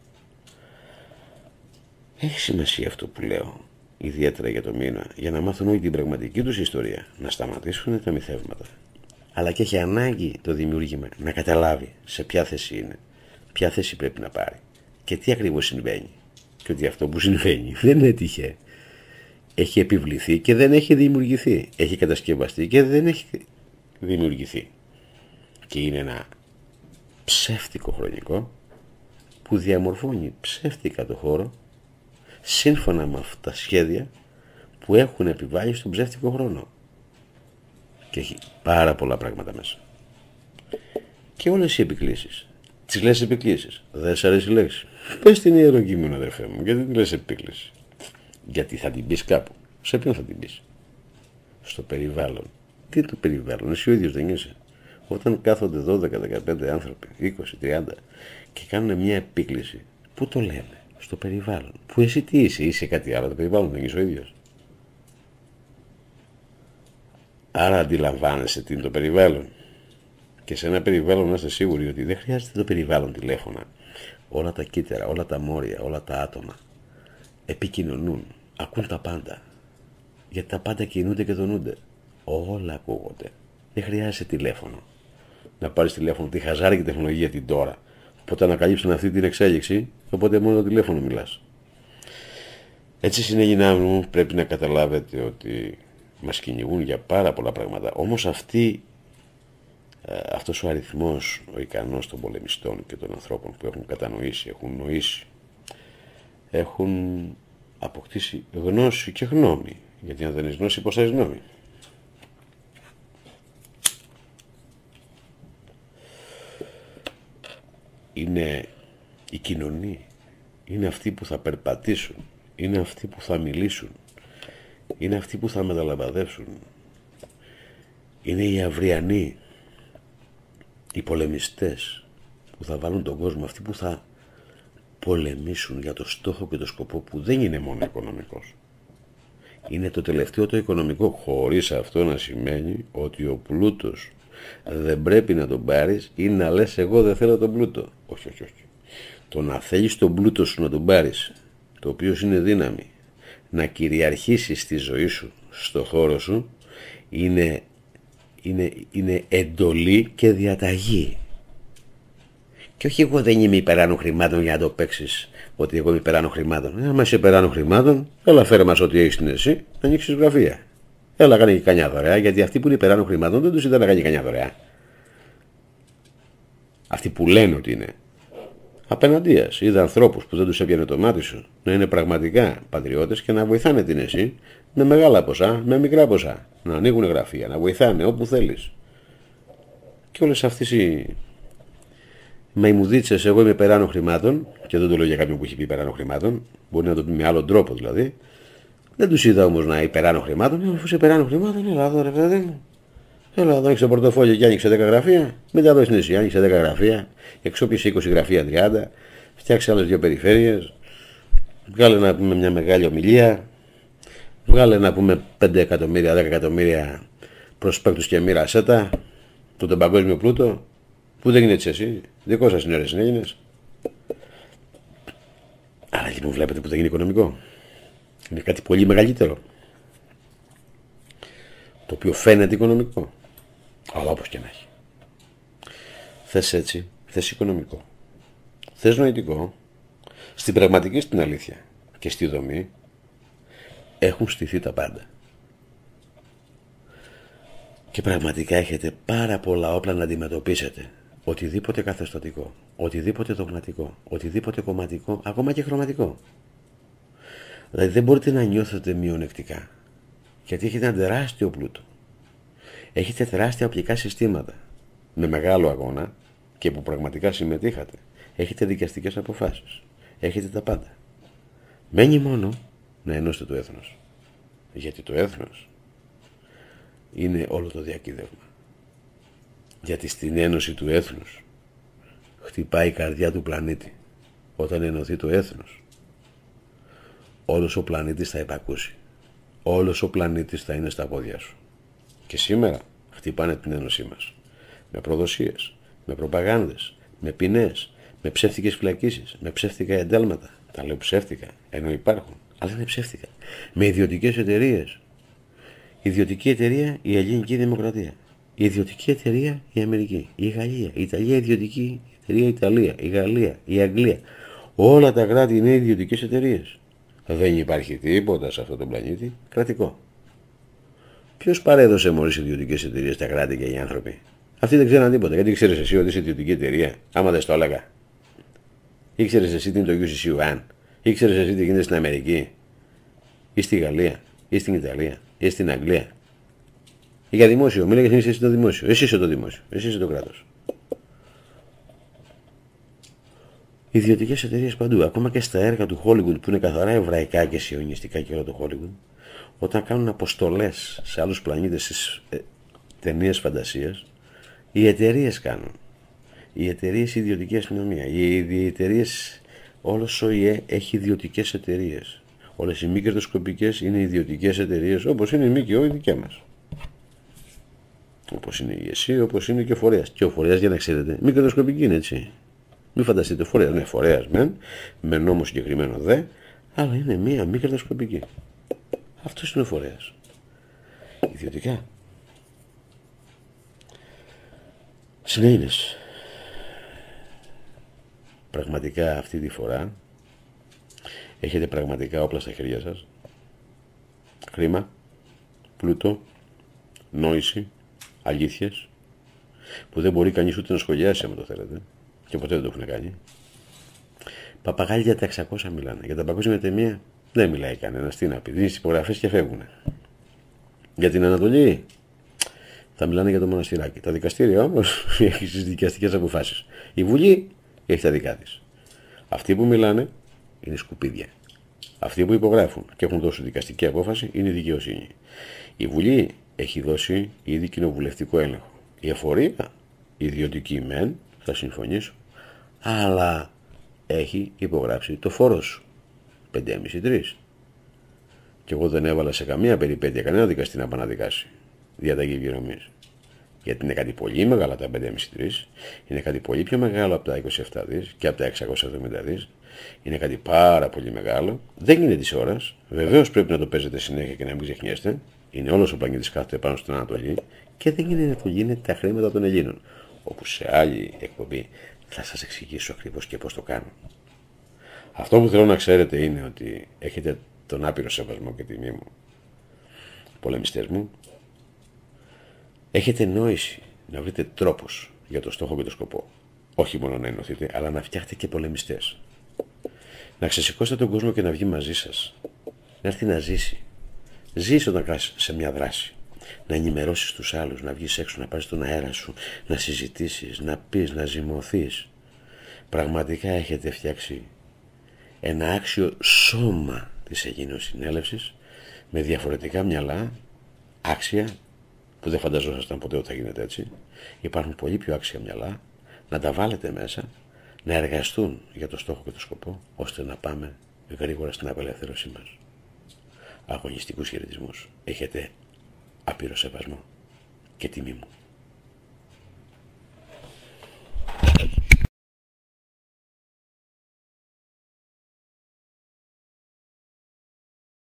Έχει σημασία αυτό που λέω, ιδιαίτερα για το μήνα, για να μάθουν όλη την πραγματική τους ιστορία, να σταματήσουν τα μυθεύματα. Αλλά και έχει ανάγκη το δημιούργημα να καταλάβει σε ποια θέση είναι, ποια θέση πρέπει να πάρει και τι ακριβώς συμβαίνει. Και ότι αυτό που συμβαίνει δεν είναι τυχαίο. Έχει επιβληθεί και δεν έχει δημιουργηθεί. Έχει κατασκευαστεί και δεν έχει δημιουργηθεί. Και είναι ένα ψεύτικο χρονικό που διαμορφώνει ψεύτικα το χώρο σύμφωνα με αυτά τα σχέδια που έχουν επιβάλει στον ψεύτικο χρόνο. Και έχει πάρα πολλά πράγματα μέσα. Και όλες οι επικλήσεις. Τις λες επικλήσεις. Δεν σ' αρέσει η λέξη. Πες την ιεροκείμενο, αδερφέ μου. Γιατί τη λες επίκληση? Γιατί θα την πεις κάπου. Σε ποιον θα την πεις? Στο περιβάλλον. Τι είναι το περιβάλλον? Εσύ ο ίδιος δεν είσαι? Όταν κάθονται 12-15 άνθρωποι, 20-30 και κάνουν μια επίκληση, πού το λένε? Στο περιβάλλον. Που εσύ τι είσαι? Είσαι κάτι άλλο? Το περιβάλλον δεν είσαι ο ίδιος? Άρα αντιλαμβάνεσαι τι είναι το περιβάλλον. Και σε ένα περιβάλλον να είστε σίγουροι ότι δεν χρειάζεται το περιβάλλον τηλέφωνα. Όλα τα κύτταρα, όλα τα μόρια, όλα τα άτομα επικοινωνούν, ακούν τα πάντα. Γιατί τα πάντα κινούνται και δονούνται. Όλα ακούγονται. Δεν χρειάζεται τηλέφωνο. Να πάρεις τηλέφωνο, τη χαζάρικη τεχνολογία την τώρα. Οπότε ανακαλύψουν αυτή την εξέλιξη, οπότε μόνο το τηλέφωνο μιλάς. Έτσι, συνέγγινά μου, πρέπει να καταλάβετε ότι μας κυνηγούν για πάρα πολλά πράγματα. Όμως αυτός ο αριθμός, ο ικανός των πολεμιστών και των ανθρώπων που έχουν κατανοήσει, έχουν νοήσει, έχουν αποκτήσει γνώση και γνώμη. Γιατί αν δεν είναι γνώση, πώς θα είναι γνώμη? Είναι οι κοινωνοί, είναι αυτοί που θα περπατήσουν, είναι αυτοί που θα μιλήσουν, είναι αυτοί που θα μεταλαμπαδεύσουν, είναι οι αυριανοί, οι πολεμιστές που θα βάλουν τον κόσμο, αυτοί που θα πολεμήσουν για το στόχο και το σκοπό που δεν είναι μόνο οικονομικός. Είναι το τελευταίο το οικονομικό, χωρίς αυτό να σημαίνει ότι ο πλούτος δεν πρέπει να τον πάρεις ή να λες εγώ δεν θέλω τον πλούτο. Όχι, όχι, όχι. Το να θέλεις τον πλούτο σου να τον πάρεις, το οποίο είναι δύναμη, να κυριαρχήσει στη ζωή σου, στο χώρο σου, είναι εντολή και διαταγή. Και όχι εγώ δεν είμαι υπεράνω χρημάτων για να το παίξεις ότι εγώ είμαι υπεράνω χρημάτων. Άμα είσαι υπεράνω χρημάτων, έλα φέρε μας ό,τι έχεις την εσύ, να ανοίξεις γραφεία. Έλα κάνει και κανιά δωρεά, γιατί αυτοί που είναι υπεράνω χρημάτων δεν τους είδα να κάνει κανιά δωρεά. Αυτοί που λένε ότι είναι απέναντίας. Είδα ανθρώπους που δεν τους έπιανε το μάτι σου να είναι πραγματικά πατριώτες και να βοηθάνε την εσύ με μεγάλα ποσά, με μικρά ποσά. Να ανοίγουν γραφεία, να βοηθάνε όπου θέλεις. Και όλες αυτές οι μαϊμουδίτσες, εγώ είμαι υπεράνω χρημάτων, και δεν το λέω για κάποιον που έχει πει υπεράνω χρημάτων, μπορεί να το πει με άλλον τρόπο δηλαδή. Δεν τους είδα όμως να υπεράνω χρημάτων. Αφού είσαι υπεράνω χρημάτων, έλα εδώ ρε παιδί μου. Έλα εδώ, άνοιξε το πορτοφόλιο και άνοιξε 10 γραφεία. Μην τα δω στην εσύ, άνοιξε 10 γραφεία, εξόπισε 20 γραφεία 30, φτιάξε άλλες 2 περιφέρειες, βγάλε να πούμε μια μεγάλη ομιλία, βγάλε να πούμε 5 εκατομμύρια, 10 εκατομμύρια προσπέκτους και μοίρασέ τα, τον παγκόσμιο πλούτο, που δεν είναι έτσι εσύ, δικό σας είναι ώρες έγινες. Άρα λοιπόν βλέπετε που δεν είναι οικονομικό. Είναι κάτι πολύ μεγαλύτερο, το οποίο φαίνεται οικονομικό, αλλά όπως και να έχει. Θες έτσι, θες οικονομικό, θες νοητικό, στην πραγματική, στην αλήθεια και στη δομή έχουν στηθεί τα πάντα. Και πραγματικά έχετε πάρα πολλά όπλα να αντιμετωπίσετε οτιδήποτε καθεστωτικό, οτιδήποτε δογματικό, οτιδήποτε κομματικό, ακόμα και χρωματικό. Δηλαδή δεν μπορείτε να νιώθετε μειονεκτικά, γιατί έχετε ένα τεράστιο πλούτο. Έχετε τεράστια οπλικά συστήματα με μεγάλο αγώνα και που πραγματικά συμμετείχατε. Έχετε δικαστικές αποφάσεις. Έχετε τα πάντα. Μένει μόνο να ενώσετε το έθνος. Γιατί το έθνος είναι όλο το διακύδευμα. Γιατί στην ένωση του έθνους χτυπάει η καρδιά του πλανήτη. Όταν ενωθεί το έθνος, όλος ο πλανήτης θα υπακούσει. Όλος ο πλανήτης θα είναι στα πόδια σου. Και σήμερα χτυπάνε την ένωσή μας. Με προδοσίες, με προπαγάνδες, με ποινές, με ψεύτικες φυλακίσεις, με ψεύτικα εντάλματα. Τα λέω ψεύτικα, ενώ υπάρχουν, αλλά είναι ψεύτικα. Με ιδιωτικές εταιρείες. Ιδιωτική εταιρεία η Ελληνική Δημοκρατία. Η ιδιωτική εταιρεία η Αμερική. Η Γαλλία. Η Ιταλία ιδιωτική εταιρεία η Ιταλία. Η Γαλλία. Η Αγγλία. Όλα τα κράτη είναι ιδιωτικές εταιρείες. Δεν υπάρχει τίποτα σε αυτόν τον πλανήτη κρατικό. Ποιος παρέδωσε μόλις ιδιωτικές εταιρείες στα κράτη και οι άνθρωποι? Αυτοί δεν ξέραν τίποτα. Γιατί ξέρεις εσύ ότι είσαι ιδιωτική εταιρεία, άμα δεν στο έλεγα? Ήξερες εσύ τι είναι το UCCUAN? Ήξερες εσύ τι γίνεται στην Αμερική, ή στη Γαλλία, ή στην Ιταλία, ή στην Αγγλία? Για δημόσιο, μίλαγες εσύ το δημόσιο. Εσύ είσαι το δημόσιο. Εσύ είσαι το κράτος. Ιδιωτικές εταιρείες παντού. Ακόμα και στα έργα του Hollywood που είναι καθαρά εβραϊκά και σιωνιστικά και όλο το Hollywood, όταν κάνουν αποστολές σε άλλους πλανήτες στις ταινίες φαντασίας, οι εταιρείες κάνουν. Οι εταιρείες ιδιωτική αστυνομία. Οι εταιρείες, όλος ο ΙΕ έχει ιδιωτικές εταιρείες. Όλες οι μη κερδοσκοπικές είναι ιδιωτικές εταιρείες, όπως είναι οι ΜΚΟ οι δικές μας. Όπως είναι η ΕΣΥ, όπως είναι και ο φορέας. Και ο φορέας, για να ξέρετε, μη κερδοσκοπική είναι, έτσι. Μην φανταστείτε, φορέας, ναι, φορέας με νόμο συγκεκριμένο δε, αλλά είναι μία μη κερδοσκοπική. Αυτός είναι ο φορέας. Ιδιωτικά. Συνέλληνες. Πραγματικά αυτή τη φορά έχετε πραγματικά όπλα στα χέρια σας. Χρήμα, πλούτο, νόηση, αλήθειες, που δεν μπορεί κανείς ούτε να σχολιάσει άμα το θέλετε, και ποτέ δεν το έχουν κάνει. Παπαγάλοι για τα 600 μιλάνε. Για τα παγκόσμια ταινία δεν μιλάει κανένας. Τι να πει, δίνει τις υπογραφές και φεύγουν. Για την Ανατολή θα μιλάνε για το μοναστηράκι. Τα δικαστήρια όμως έχει τις δικαστικές αποφάσεις. Η Βουλή έχει τα δικά της. Αυτοί που μιλάνε είναι σκουπίδια. Αυτοί που υπογράφουν και έχουν δώσει δικαστική απόφαση είναι η δικαιοσύνη. Η Βουλή έχει δώσει ήδη κοινοβουλευτικό έλεγχο. Η εφορία, η ιδιωτική μεν, θα συμφωνήσω, αλλά έχει υπογράψει το φόρο σου. 5,5-3. Και εγώ δεν έβαλα σε καμία περιπέτεια κανένα δικαστή να επαναδικάσει διαταγή πληρωμής. Γιατί είναι κάτι πολύ μεγάλο τα 5,5-3, είναι κάτι πολύ πιο μεγάλο από τα 27 δις και από τα 670 δις. Είναι κάτι πάρα πολύ μεγάλο. Δεν είναι της ώρας. Βεβαίως πρέπει να το παίζετε συνέχεια και να μην ξεχνιέστε. Είναι όλος ο πλανήτης κάθεται πάνω στην Ανατολή. Και δεν είναι να το γίνεται τα χρήματα των Ελλήνων. Όπου σε άλλη εκπομπή θα σας εξηγήσω ακριβώς και πώς το κάνω. Αυτό που θέλω να ξέρετε είναι ότι έχετε τον άπειρο σεβασμό και τιμή μου, πολεμιστές μου. Έχετε νόηση να βρείτε τρόπους για το στόχο και το σκοπό. Όχι μόνο να ενωθείτε, αλλά να φτιάχετε και πολεμιστές. Να ξεσηκώσετε τον κόσμο και να βγει μαζί σας. Να έρθει να ζήσει. Ζήσει όταν κάνεις σε μια δράση. Να ενημερώσεις τους άλλους, να βγεις έξω, να πάρεις τον αέρα σου, να συζητήσεις, να πεις, να ζυμωθείς. Πραγματικά έχετε φτιάξει ένα άξιο σώμα της Αιγίνος Συνέλευσης με διαφορετικά μυαλά, άξια, που δεν φανταζόσασταν ποτέ ότι θα γίνεται έτσι. Υπάρχουν πολύ πιο άξια μυαλά, να τα βάλετε μέσα, να εργαστούν για το στόχο και το σκοπό, ώστε να πάμε γρήγορα στην απελευθέρωσή μας. Αγωνιστικούς χαιρετισμούς. Έχετε άπειρο σεβασμό και τιμή μου.